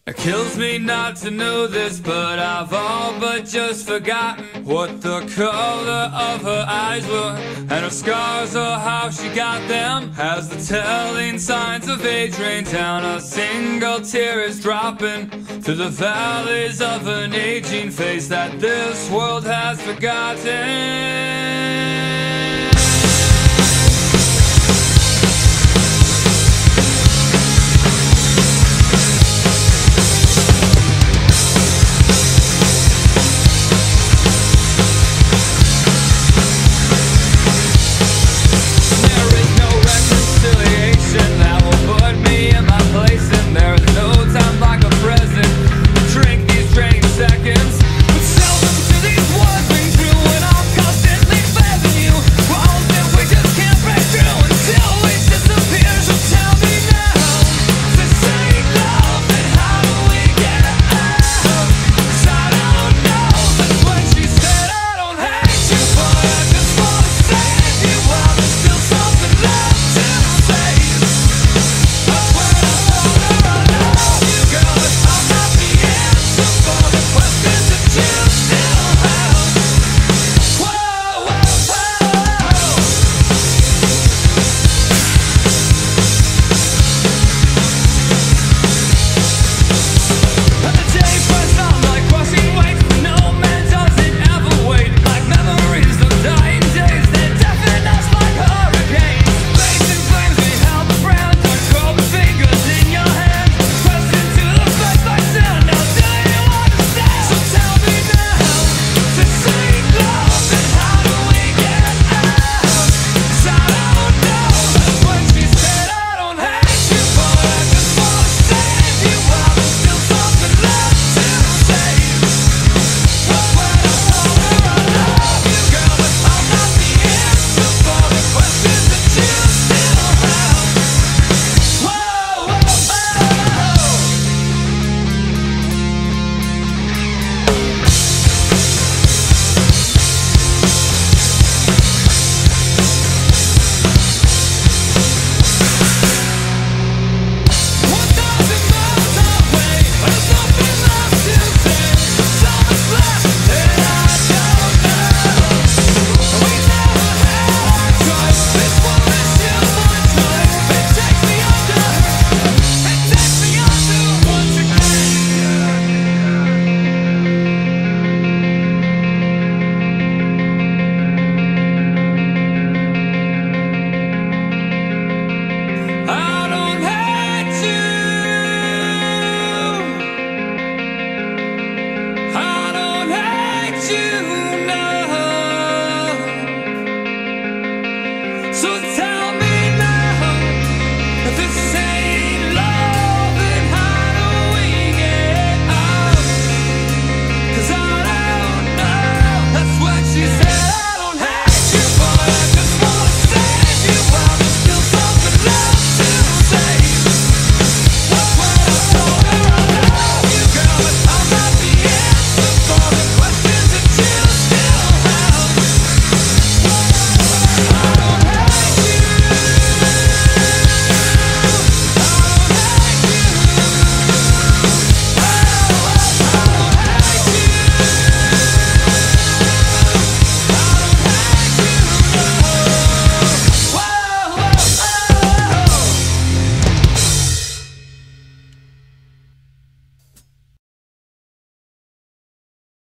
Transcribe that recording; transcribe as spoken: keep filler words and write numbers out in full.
It kills me not to know this, but I've all but just forgotten what the color of her eyes were, and her scars or how she got them. As the telling signs of age rain down, a single tear is dropping through the valleys of an aging face that this world has forgotten.